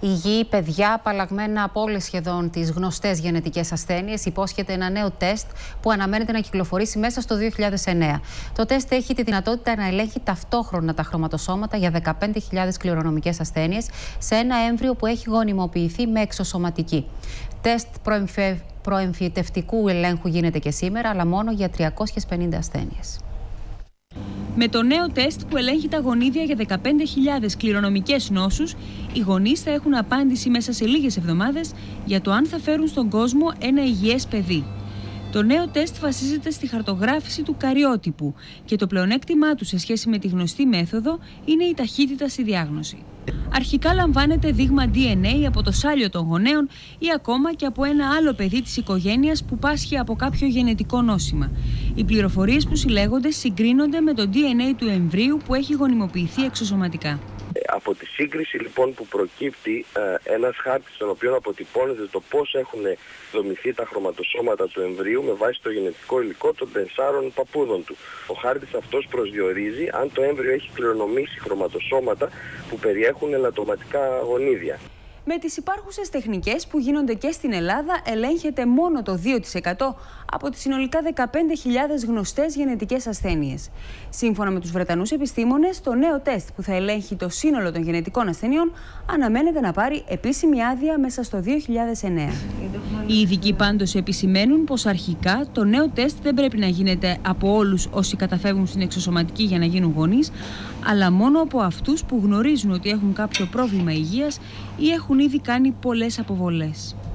Υγιή παιδιά, απαλλαγμένα από όλες σχεδόν τις γνωστές γενετικές ασθένειες, υπόσχεται ένα νέο τεστ που αναμένεται να κυκλοφορήσει μέσα στο 2009. Το τεστ έχει τη δυνατότητα να ελέγχει ταυτόχρονα τα χρωματοσώματα για 15.000 κληρονομικές ασθένειες σε ένα έμβριο που έχει γονιμοποιηθεί με εξωσωματική. Τεστ προεμφυτευτικού ελέγχου γίνεται και σήμερα, αλλά μόνο για 350 ασθένειες. Με το νέο τεστ που ελέγχει τα γονίδια για 15.000 κληρονομικές νόσους, οι γονείς θα έχουν απάντηση μέσα σε λίγες εβδομάδες για το αν θα φέρουν στον κόσμο ένα υγιές παιδί. Το νέο τεστ βασίζεται στη χαρτογράφηση του καριότυπου και το πλεονέκτημά του σε σχέση με τη γνωστή μέθοδο είναι η ταχύτητα στη διάγνωση. Αρχικά λαμβάνεται δείγμα DNA από το σάλιο των γονέων ή ακόμα και από ένα άλλο παιδί της οικογένειας που πάσχει από κάποιο γενετικό νόσημα. Οι πληροφορίες που συλλέγονται συγκρίνονται με το DNA του εμβρίου που έχει γονιμοποιηθεί εξωσωματικά. Από τη σύγκριση λοιπόν που προκύπτει ένας χάρτης στον οποίο αποτυπώνεται το πώς έχουν δομηθεί τα χρωματοσώματα του εμβρίου με βάση το γενετικό υλικό των 4 παππούδων του. Ο χάρτης αυτός προσδιορίζει αν το έμβριο έχει κληρονομήσει χρωματοσώματα που περιέχουν ελαττωματικά γονίδια. Με τις υπάρχουσες τεχνικές που γίνονται και στην Ελλάδα, ελέγχεται μόνο το 2% από τις συνολικά 15.000 γνωστές γενετικές ασθένειες. Σύμφωνα με τους Βρετανούς επιστήμονες, το νέο τεστ που θα ελέγχει το σύνολο των γενετικών ασθενειών αναμένεται να πάρει επίσημη άδεια μέσα στο 2009. Οι ειδικοί πάντως επισημαίνουν πως αρχικά το νέο τεστ δεν πρέπει να γίνεται από όλους όσοι καταφεύγουν στην εξωσωματική για να γίνουν γονείς, αλλά μόνο από αυτούς που γνωρίζουν ότι έχουν κάποιο πρόβλημα υγείας ή έχουν ήδη κάνει πολλές αποβολές.